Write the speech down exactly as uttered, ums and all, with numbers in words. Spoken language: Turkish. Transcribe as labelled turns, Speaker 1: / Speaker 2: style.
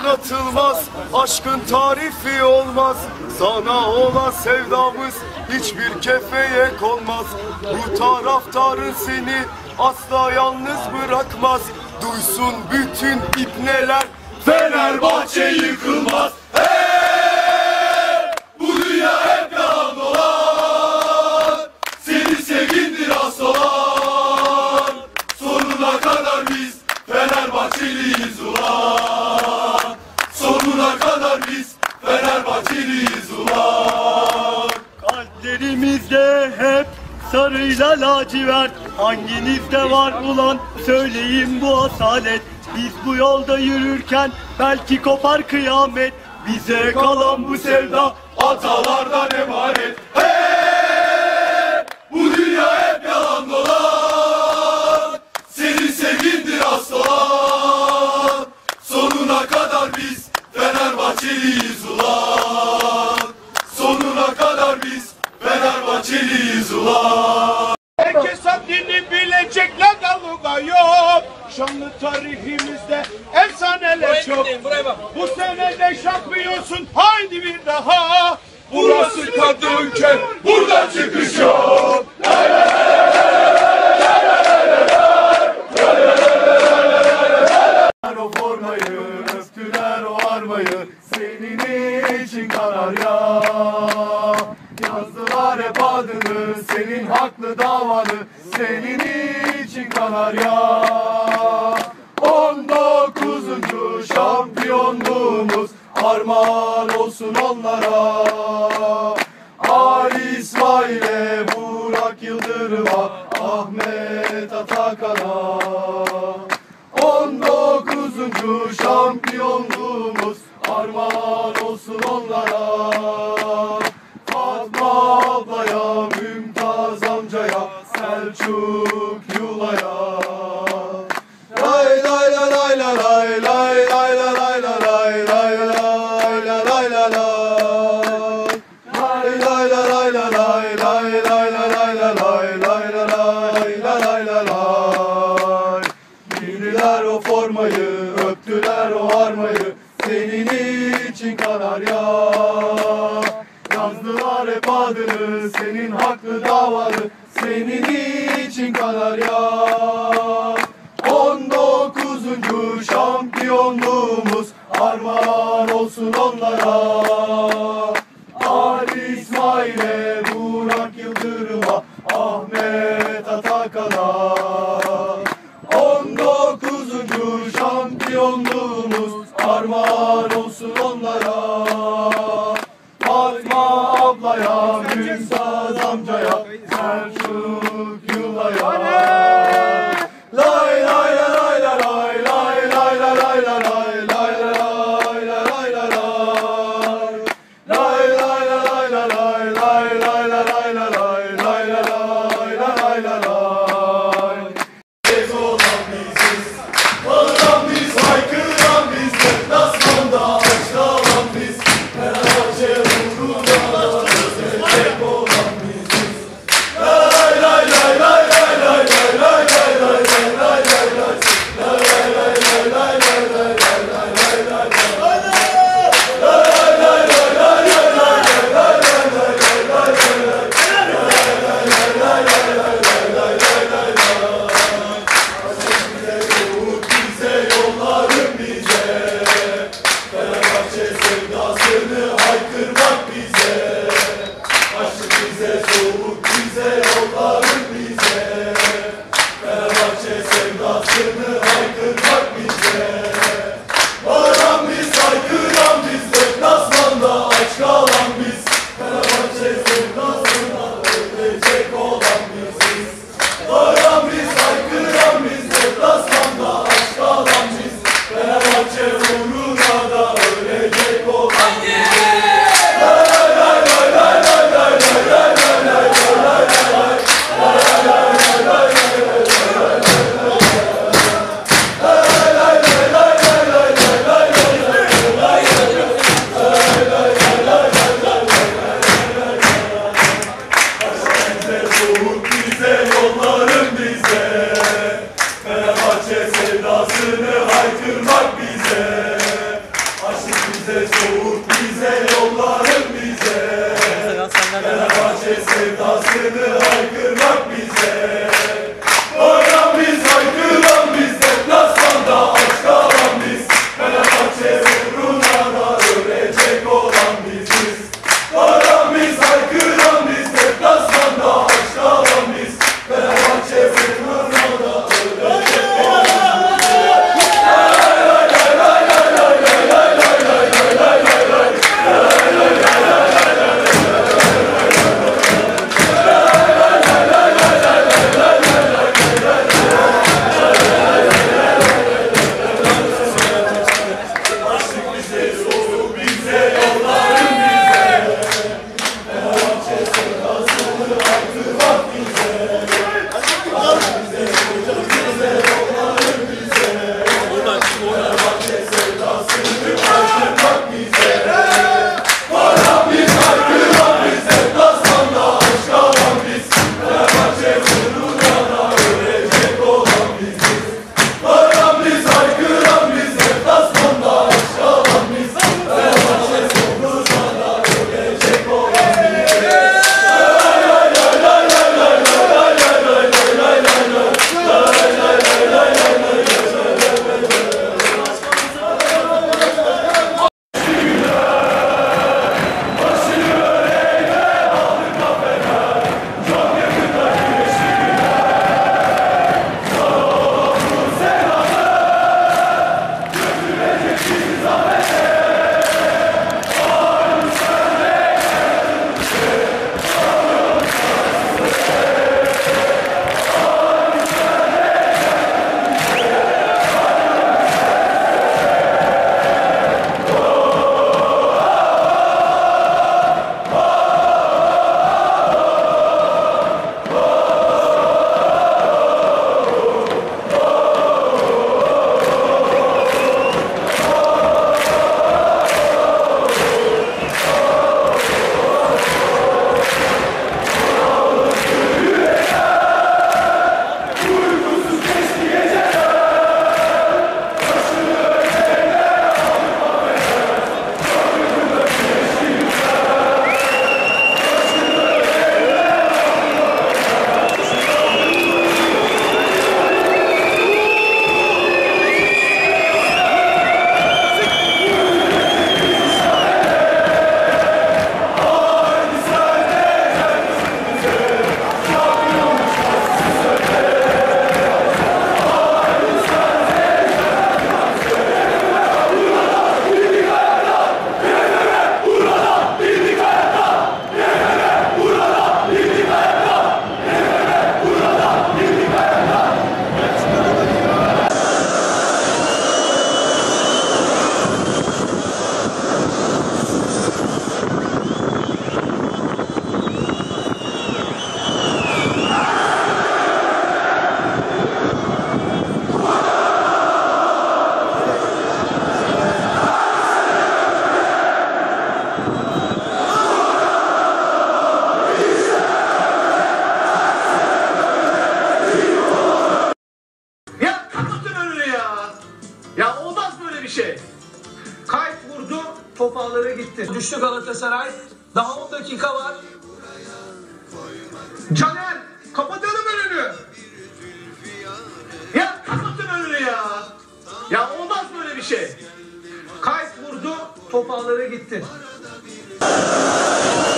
Speaker 1: anlatılmaz, aşkın tarifi olmaz. Sana olan sevdamız hiçbir kefeye konmaz. Bu taraftarın seni asla yalnız bırakmaz. Duysun bütün ibneler, Fenerbahçe yıkılmaz. Hey! Bu dünya hep yalan dolan, seni sevindir aslan. Sonuna kadar biz Fenerbahçeliyiz ulan. Sonuna kadar biz Fenerbahçeliyiz ulan.
Speaker 2: Kalplerimizde hep sarıyla lacivert, hanginizde var ulan söyleyin bu asalet. Biz bu yolda yürürken belki kopar kıyamet, bize kalan bu sevda
Speaker 1: atalardan emanet. Hey! Bu dünya hep yalan dolan, seni sevindir aslan. Sonuna kadar biz Fenerbahçeliyiz ulan. Sonuna kadar biz Fenerbahçeliyiz ulan.
Speaker 3: Herkes haddini bilecek, lagaluga yok. Şanlı tarihimizde efsaneler çok. Bu sene de şampiyonsun, haydi bir daha.
Speaker 1: Burası Kadıköy, buradan çıkış yok. O formayı, öptüler o armayı, senin için kanar ya. Yazdılar hep adını, senin haklı davanı, senin için kanar ya. On dokuzuncu şampiyonluğumuz armağan olsun onlara. Ali İsmail'e, Burak Yıldırım'a, Ahmet Atakan'a. On dokuzuncu şampiyonluğumuz armağan olsun onlara. Fatma ablaya, Mümtaz amcaya, Selçuk Yula'ya. Lay lay lay lay lay lay lay lay lay lay lay lay lay lay lay lay. Lay lay lay lay lay lay lay lay lay lay lay lay lay lay lay. Giydiler o formayı, öptüler o armayı, senin için kanar ya. Yazdılar hep adını, senin haklı davanı, senin için kanar ya. On dokuzuncu şampiyonluğumuz armağan olsun onlara. Ali İsmail'e, Burak Yıldırım'a, Ahmet Atakan'a. On dokuzuncu şampiyonluğumuz armağan olsun onlara. Fatma ablaya, Mümtaz amcaya, Selçuk Yula'ya. Lay lay lay lay lay lay lay lay lay lay lay lay lay lay lay lay. Lay lay lay lay lay lay lay lay lay lay lay lay lay lay lay. Biz olan biziz, bağıran biz, haykıran biz, deplasmanda açılan biz, Fenerbahçe uğruna tek olan biziz. Lay lay lay lay lay lay lay lay lay lay lay lay lay lay lay lay lay lay lay lay. şarkını haykırmak bize. Oynan biz, haykıran biz, deplasmanda aç kalan biz. Fenerbahçe uğruna da ölecek olan biziz. Oynan biz, haykıran biz, deplasmanda aç kalan biz. Fenerbahçe uğruna da ölecek olan biziz.
Speaker 3: şey. Kayıt vurdu, top ağlara gitti.
Speaker 4: Düştü Galatasaray. Daha on dakika var.
Speaker 3: Caner, kapatalım önünü. Ya kapatın önünü ya. Ya olmaz böyle bir şey. Kayıt vurdu, top ağlara gitti.